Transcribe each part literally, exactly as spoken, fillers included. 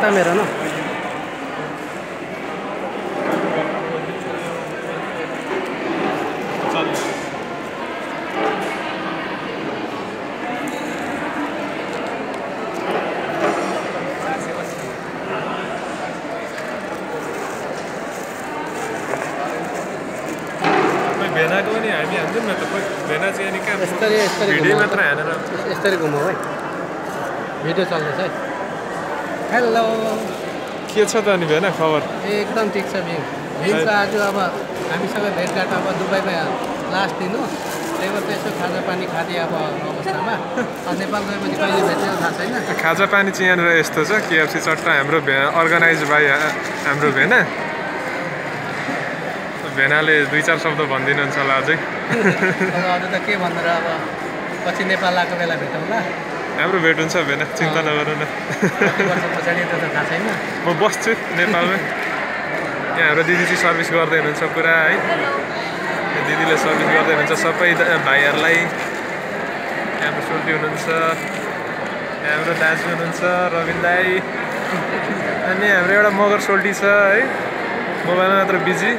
मेरो न भेनाको पनि हामी हान्छौँ न त भेना चाहिँ अनि कहाँ यसरी यसरी भिडियो मात्र हानेर यसरी घुमाऊ है भिडियो चल्दैछ है हेलो के छ त अनि भेना खबर एकदम ठिक छ भिम भिमको आज अब हामीसँग भेटघाट अब दुबईमा लास्ट दिन हो त्यही भएर यसो खाजा पानी खाँदै अब अवस्थामा नेपाल गएपछि कहिले भेट्यो थाहा छैन खाजा पानी चाहिँ यहाँनिर यस्तो छ केएफसी चट्टा हाम्रो भेना अर्गनाइज बाई हाम्रो भेना भेनाले दुई चार शब्द भनिदिनुहुन्छ होला अझै अझ त के भनेर अब पछि नेपाल आएको बेला भेटौँला हाम्रो भेट हुन्छ भेना चिन्ता नगर्नु न कति वर्ष पछाडि त थाहा छैन म बस्छु नेपालमै यहाँ हाम्रो दिदी चाहिँ सर्भिस गर्दै हुनुहुन्छ पुरा है दिदीले सर्भिस गर्दै हुनुहुन्छ सबै भाइहरूलाई हाम्रो सोल्टी हुनुहुन्छ हाम्रो दाजु हुनुहुन्छ रविन दाई अनि हाम्रो एउटा मगर सोल्टी छ है मोबाइलमा मात्र बिजी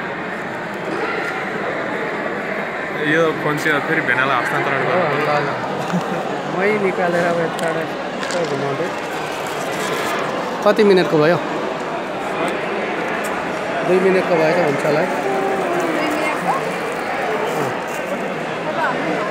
यो फोन चाहिँ फेरि भेनालाई हस्तान्तरण गर्नु मै निकालेर अब यता घुमाउँदै कति मिनटको भयो दुई मिनटको भयो हुन्छ होला है